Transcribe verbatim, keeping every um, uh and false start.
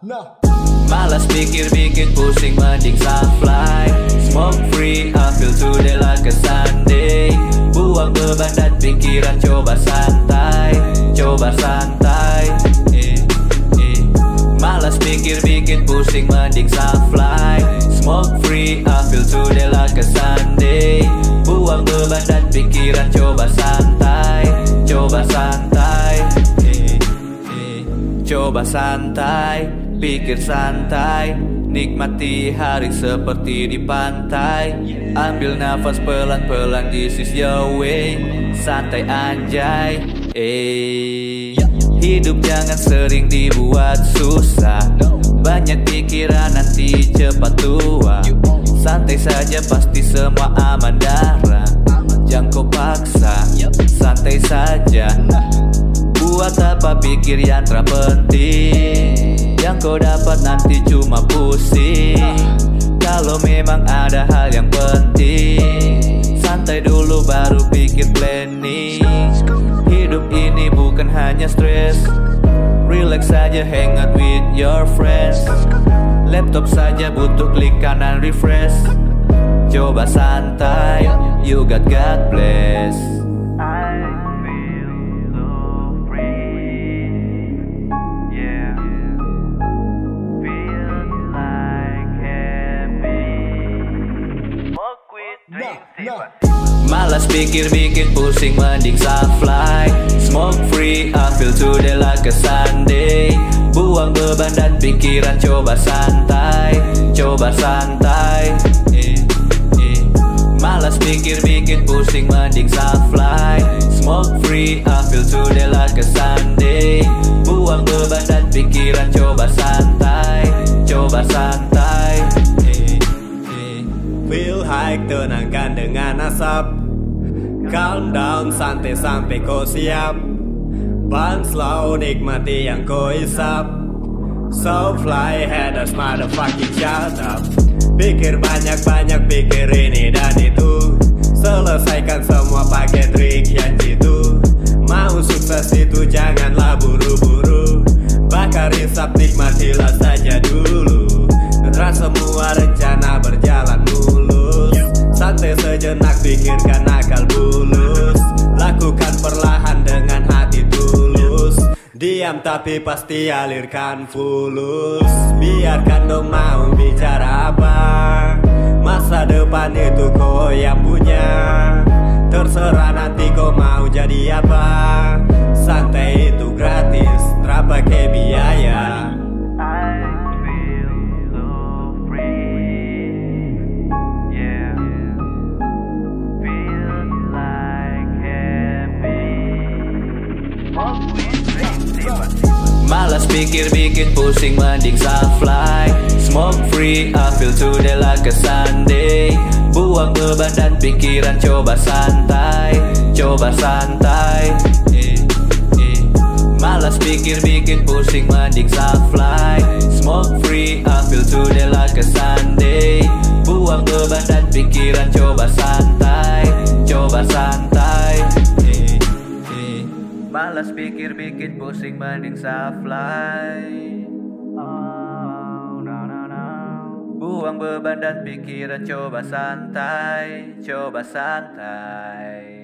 nah. Malas pikir bikin pusing mending fly. Smoke free, I feel today like a Sunday. Buang beban dan pikiran, coba santai, coba santai. eh, eh. Malas pikir bikin pusing mending fly. Smoke free, I feel today like a Sunday. Buang beban dan pikiran, coba santai, coba santai. eh, eh. Coba santai, pikir santai, nikmati hari seperti di pantai. Ambil nafas pelan-pelan, this is your way. Santai anjay, eh. Hidup jangan sering dibuat susah. Banyak pikiran nanti cepat tua. Santai saja pasti semua aman darah. Jangan kau paksa, santai saja. Buat apa pikir yang terpenting? Yang kau dapat nanti cuma pusing. Kalau memang ada hal yang penting, santai dulu baru pikir planning. Hidup ini bukan hanya stres. Relax saja, hang out with your friends. Laptop saja butuh klik kanan refresh. Coba santai, you got God bless. Malas pikir bikin pusing mending fly. Smoke free, I feel today like a Sunday. Buang beban dan pikiran, coba santai, coba santai. eh, eh. Malas pikir bikin pusing mending fly. Smoke free, I feel today like a Sunday. Buang beban dan pikiran, coba santai, coba santai. eh, eh. Feel high, tenangkan dengan asap. Calm down, santai sampai kau siap. Bang slow, nikmati yang kau isap. So fly, haters motherfucking shut up. Pikir banyak-banyak, pikir ini dan itu. Selesaikan semua pakai trik yang jitu. Mau sukses itu janganlah buru-buru. Bakar hisap, nikmatilah saja dulu. Setelah semua rencana berjalan mulus. Santai sejenak, pikirkan akal bulus. Lakukan perlahan dengan hati tulus. Diam tapi pasti alirkan fulus. Biarkan dong mau bicara apa. Masa depan itu kau yang punya. Terserah nanti kau mau jadi apa. Santai itu gratis, tak pakai biaya. Malas pikir bikin pusing mending fly. Smoke free, I feel today like a Sunday. Buang beban dan pikiran, coba santai, coba santai. eh, eh. Malas pikir bikin pusing mending fly. Smoke free, I feel today like a Sunday. Buang beban dan pikiran, coba santai, coba santai. eh, eh. Malas pikir bikin pusing mending fly. Buang beban dan pikiran, coba santai, coba santai.